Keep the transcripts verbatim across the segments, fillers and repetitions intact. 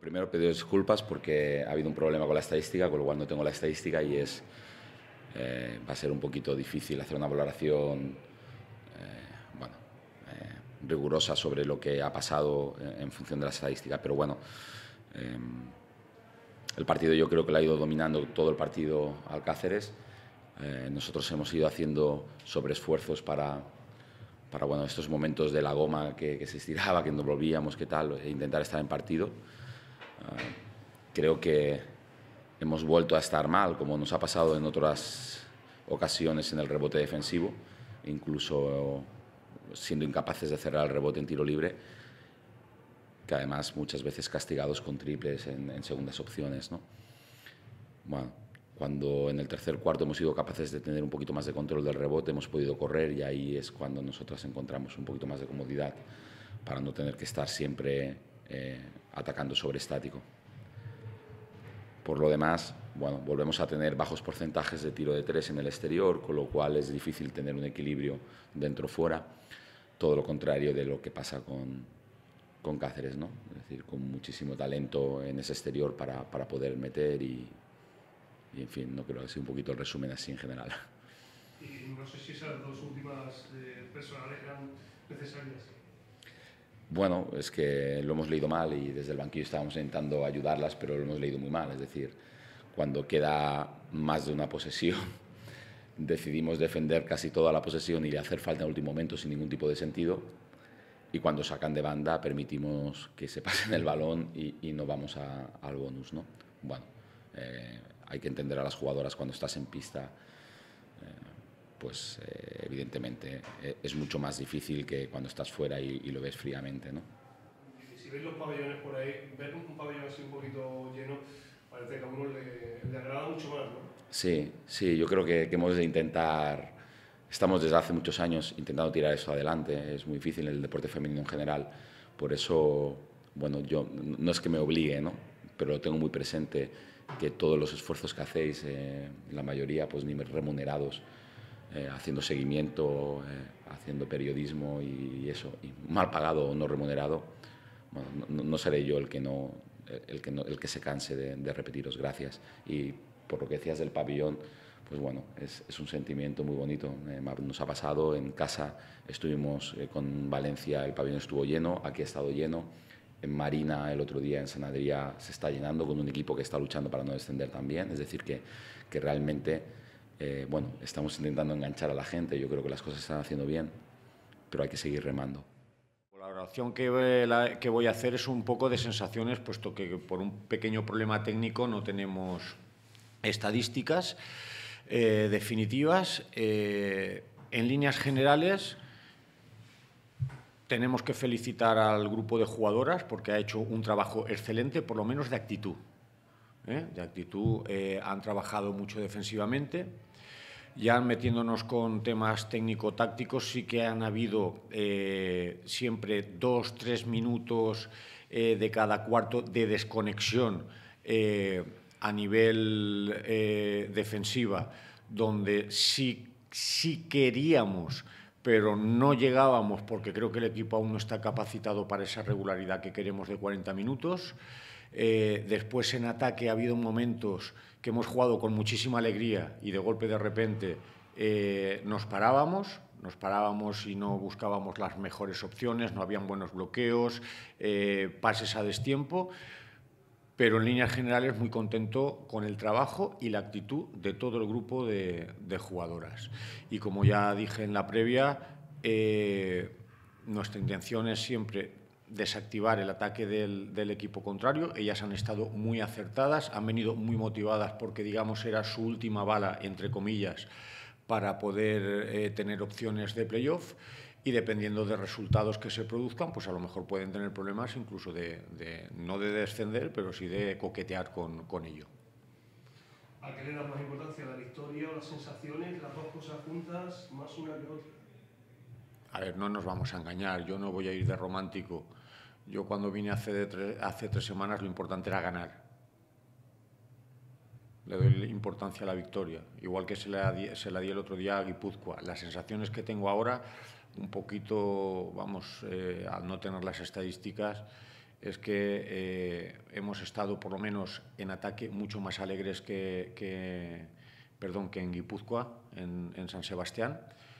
Primero pido disculpas porque ha habido un problema con la estadística, con lo cual no tengo la estadística y es, eh, va a ser un poquito difícil hacer una valoración eh, bueno, eh, rigurosa sobre lo que ha pasado en, en función de la estadística. Pero bueno, eh, el partido yo creo que lo ha ido dominando todo el partido Alcáceres. Eh, nosotros hemos ido haciendo sobreesfuerzos para, para bueno, estos momentos de la goma que, que se estiraba, que nos volvíamos, que tal, e intentar estar en partido. Uh, creo que hemos vuelto a estar mal, como nos ha pasado en otras ocasiones en el rebote defensivo, incluso siendo incapaces de cerrar el rebote en tiro libre, que además muchas veces castigados con triples en, en segundas opciones, ¿no? Bueno, cuando en el tercer cuarto hemos sido capaces de tener un poquito más de control del rebote, hemos podido correr y ahí es cuando nosotros encontramos un poquito más de comodidad para no tener que estar siempre eh, atacando sobre estático. Por lo demás, bueno, volvemos a tener bajos porcentajes de tiro de tres en el exterior, con lo cual es difícil tener un equilibrio dentro-fuera, todo lo contrario de lo que pasa con, con Cáceres, ¿no? Es decir, con muchísimo talento en ese exterior para, para poder meter y, y, en fin, no creo que sea un poquito el resumen así en general. Y no sé si esas dos últimas eh, personales eran necesarias. Bueno, es que lo hemos leído mal y desde el banquillo estábamos intentando ayudarlas, pero lo hemos leído muy mal. Es decir, cuando queda más de una posesión, decidimos defender casi toda la posesión y hacer falta en el último momento sin ningún tipo de sentido. Y cuando sacan de banda, permitimos que se pasen el balón y, y no vamos a, al bonus, ¿no? Bueno, eh, hay que entender a las jugadoras cuando estás en pista. Eh, pues eh, evidentemente eh, es mucho más difícil que cuando estás fuera y, y lo ves fríamente, ¿no? Y si veis los pabellones por ahí, ver un pabellón así un poquito lleno, parece que a uno le, le agrada mucho más, ¿no? Sí, sí, yo creo que, que hemos de intentar, estamos desde hace muchos años intentando tirar eso adelante, es muy difícil en el deporte femenino en general, por eso, bueno, yo no es que me obligue, ¿no? Pero lo tengo muy presente que todos los esfuerzos que hacéis, eh, la mayoría pues ni remunerados, Eh, haciendo seguimiento, eh, haciendo periodismo y, y eso, y mal pagado o no remunerado, bueno, no, no seré yo el que, no, el que, no, el que se canse de, de repetiros gracias. Y por lo que decías del pabellón, pues bueno, es, es un sentimiento muy bonito. Eh, nos ha pasado en casa, estuvimos eh, con Valencia, el pabellón estuvo lleno, aquí ha estado lleno. En Marina el otro día en San Adrià se está llenando con un equipo que está luchando para no descender también, es decir, que, que realmente Eh, bueno, estamos intentando enganchar a la gente, yo creo que las cosas se están haciendo bien, pero hay que seguir remando. La valoración que, la, que voy a hacer es un poco de sensaciones, puesto que por un pequeño problema técnico no tenemos estadísticas eh, definitivas. Eh, en líneas generales, tenemos que felicitar al grupo de jugadoras porque ha hecho un trabajo excelente, por lo menos de actitud. ¿eh? De actitud, eh, han trabajado mucho defensivamente. Ya metiéndonos con temas técnico-tácticos, sí que han habido eh, siempre dos, tres minutos eh, de cada cuarto de desconexión eh, a nivel eh, defensiva, donde sí, sí queríamos, pero no llegábamos porque creo que el equipo aún no está capacitado para esa regularidad que queremos de cuarenta minutos. Eh, después en ataque ha habido momentos que hemos jugado con muchísima alegría y de golpe de repente eh, nos parábamos, nos parábamos y no buscábamos las mejores opciones, no habían buenos bloqueos, eh, pases a destiempo, pero en líneas generales muy contento con el trabajo y la actitud de todo el grupo de, de jugadoras. Y como ya dije en la previa, eh, nuestra intención es siempre desactivar el ataque del, del equipo contrario. Ellas han estado muy acertadas, han venido muy motivadas porque, digamos, era su última bala, entre comillas, para poder eh, tener opciones de playoff, y dependiendo de resultados que se produzcan, pues a lo mejor pueden tener problemas incluso de, de no de descender, pero sí de coquetear con, con ello. ¿A qué le da más importancia, la victoria o las sensaciones, las dos cosas juntas, más una que otra? A ver, no nos vamos a engañar, yo no voy a ir de romántico. Yo cuando vine hace, de tres, hace tres semanas lo importante era ganar. Le doy importancia a la victoria, igual que se la, di, se la di el otro día a Guipúzcoa. Las sensaciones que tengo ahora, un poquito, vamos, eh, al no tener las estadísticas, es que eh, hemos estado, por lo menos en ataque, mucho más alegres que, que, perdón, que en Guipúzcoa, en, en San Sebastián.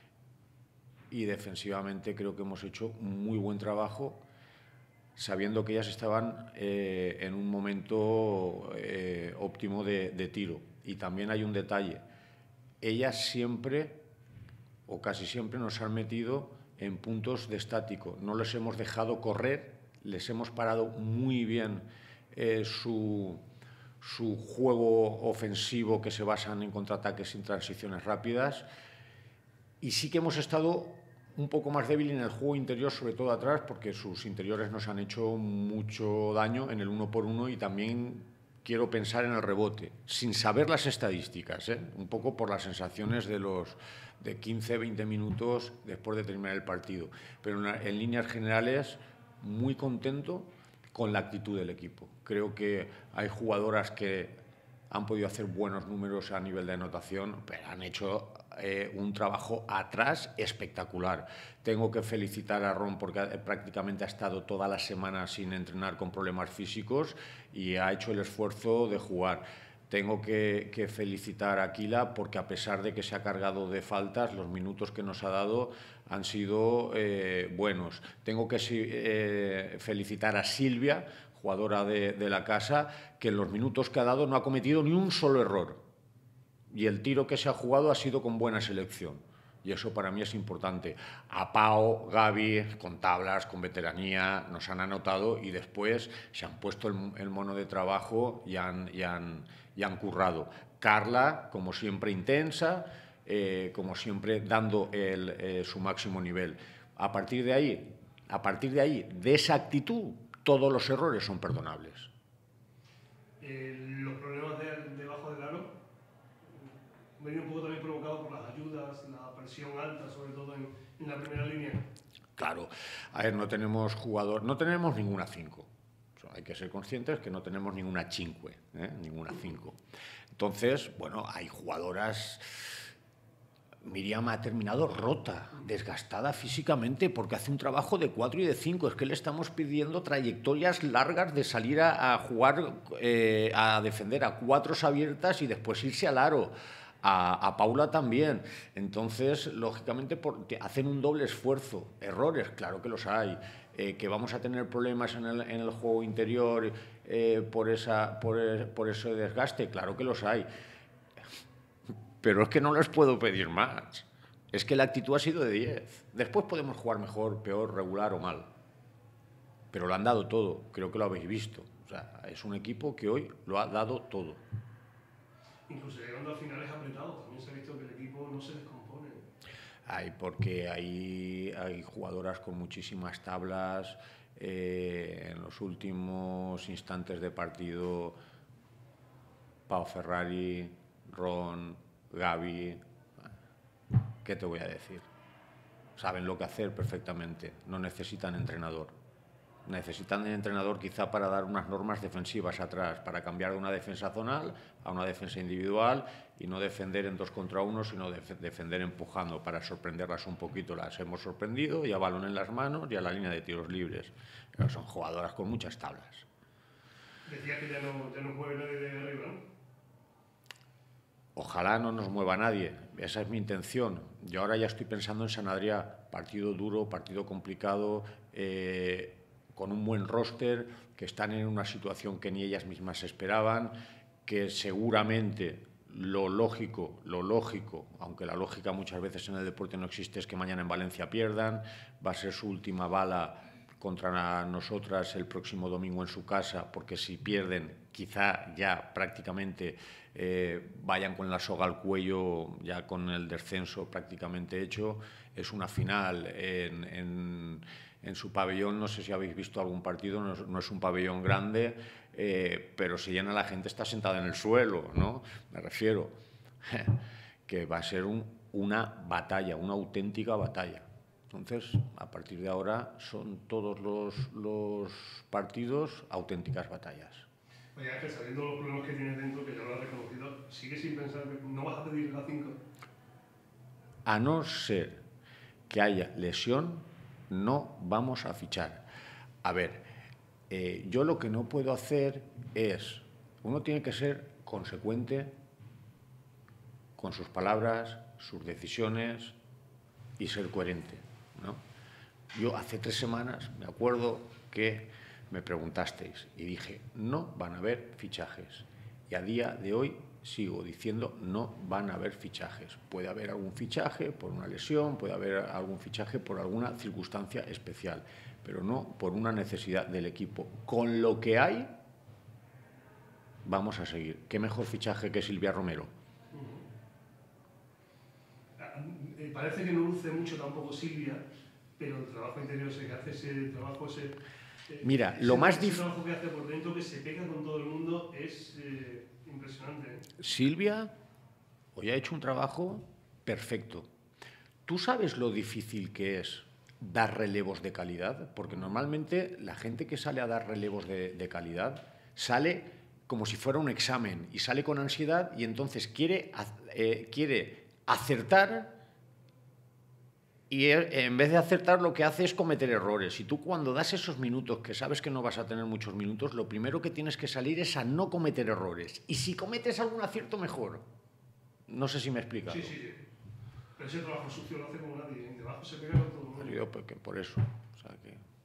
Y defensivamente creo que hemos hecho un muy buen trabajo, sabiendo que ellas estaban eh, en un momento eh, óptimo de, de tiro. Y también hay un detalle. Ellas siempre, o casi siempre, nos han metido en puntos de estático. No les hemos dejado correr, les hemos parado muy bien eh, su, su juego ofensivo, que se basan en contraataques sin transiciones rápidas. Y sí que hemos estado un poco más débil en el juego interior, sobre todo atrás, porque sus interiores nos han hecho mucho daño en el uno por uno, y también quiero pensar en el rebote, sin saber las estadísticas, ¿eh? Un poco por las sensaciones de los de quince, veinte minutos después de terminar el partido. Pero en, en líneas generales, muy contento con la actitud del equipo. Creo que hay jugadoras que han podido hacer buenos números a nivel de anotación, pero han hecho eh, un trabajo atrás espectacular. Tengo que felicitar a Ron porque prácticamente ha estado toda la semana sin entrenar con problemas físicos y ha hecho el esfuerzo de jugar. Tengo que, que felicitar a Aquila porque, a pesar de que se ha cargado de faltas, los minutos que nos ha dado han sido eh, buenos. Tengo que eh, felicitar a Silvia, jugadora de, de la casa, que en los minutos que ha dado no ha cometido ni un solo error. Y el tiro que se ha jugado ha sido con buena selección. Y eso para mí es importante. A Pau, Gaby, con tablas, con veteranía, nos han anotado y después se han puesto el, el mono de trabajo y han, y han, y han currado. Carla, como siempre, intensa, eh, como siempre, dando el, eh, su máximo nivel. A partir de ahí, a partir de ahí, de esa actitud, todos los errores son perdonables. Eh, los problemas de, debajo del aro venían un poco también provocados por las ayudas, la presión alta, sobre todo en, en la primera línea. Claro, a ver, no tenemos jugador, no tenemos ninguna cinco. O sea, hay que ser conscientes que no tenemos ninguna cinque, ¿eh? ninguna cinco. Entonces, bueno, hay jugadoras. Miriam ha terminado rota, desgastada físicamente, porque hace un trabajo de cuatro y de cinco. Es que le estamos pidiendo trayectorias largas de salir a, a jugar, eh, a defender a cuatros abiertas y después irse al aro. A, a Paula también. Entonces, lógicamente, por, hacen un doble esfuerzo. Errores, claro que los hay. Eh, que vamos a tener problemas en el, en el juego interior eh, por, esa, por, por ese desgaste, claro que los hay. Pero es que no les puedo pedir más. Es que la actitud ha sido de diez. Después podemos jugar mejor, peor, regular o mal. Pero lo han dado todo. Creo que lo habéis visto. O sea, es un equipo que hoy lo ha dado todo. Incluso llegando a finales apretados, también se ha visto que el equipo no se descompone. Hay, porque hay, hay jugadoras con muchísimas tablas. Eh, en los últimos instantes de partido, Pau Ferrari, Ron, Gaby, ¿qué te voy a decir? Saben lo que hacer perfectamente, no necesitan entrenador. Necesitan un entrenador quizá para dar unas normas defensivas atrás, para cambiar de una defensa zonal a una defensa individual y no defender en dos contra uno, sino def defender empujando para sorprenderlas un poquito. Las hemos sorprendido, y a balón en las manos y a la línea de tiros libres. Pero son jugadoras con muchas tablas. Decía que ya no, ya no mueve nadie de arriba, ¿no? Ojalá no nos mueva nadie, esa es mi intención. Yo ahora ya estoy pensando en Sant Adrià, partido duro, partido complicado, eh, con un buen roster, que están en una situación que ni ellas mismas esperaban, que seguramente lo lógico, lo lógico, aunque la lógica muchas veces en el deporte no existe, es que mañana en Valencia pierdan, va a ser su última bala contra nosotras el próximo domingo en su casa, porque si pierden, quizá ya prácticamente eh, vayan con la soga al cuello, ya con el descenso prácticamente hecho. Es una final en, en, en su pabellón, no sé si habéis visto algún partido, no es, no es un pabellón grande, eh, pero se llena, la gente está sentada en el suelo, ¿no? Me refiero que va a ser un, una batalla, una auténtica batalla. Entonces, a partir de ahora, son todos los, los partidos auténticas batallas. Oye, Ángel, sabiendo los problemas que tienes dentro, que ya lo has reconocido, ¿sigues sin pensar que no vas a pedir la cinco? A no ser que haya lesión, no vamos a fichar. A ver, Eh, yo lo que no puedo hacer es, uno tiene que ser consecuente con sus palabras, sus decisiones y ser coherente, ¿no? Yo hace tres semanas me acuerdo que me preguntasteis y dije, no van a haber fichajes. Y a día de hoy sigo diciendo, no van a haber fichajes. Puede haber algún fichaje por una lesión, puede haber algún fichaje por alguna circunstancia especial, pero no por una necesidad del equipo. Con lo que hay, vamos a seguir. ¿Qué mejor fichaje que Silvia Romero? Uh-huh. Parece que no luce mucho tampoco Silvia, pero el trabajo interior ese que hace, ese trabajo, ese... Mira, ese, lo más ese difícil... trabajo que hace por dentro, que se pega con todo el mundo, es eh, impresionante. ¿eh? Silvia hoy ha hecho un trabajo perfecto. ¿Tú sabes lo difícil que es dar relevos de calidad? Porque normalmente la gente que sale a dar relevos de, de calidad sale como si fuera un examen y sale con ansiedad y entonces quiere, eh, quiere acertar y en vez de acertar lo que hace es cometer errores. Y tú cuando das esos minutos, que sabes que no vas a tener muchos minutos, lo primero que tienes que salir es a no cometer errores. Y si cometes algún acierto, mejor. No sé si me he explicado. Sí, sí, sí. Pero ese trabajo sucio lo hace como nadie. En debajo se pega con todo el mundo. Yo, porque por eso. O sea que...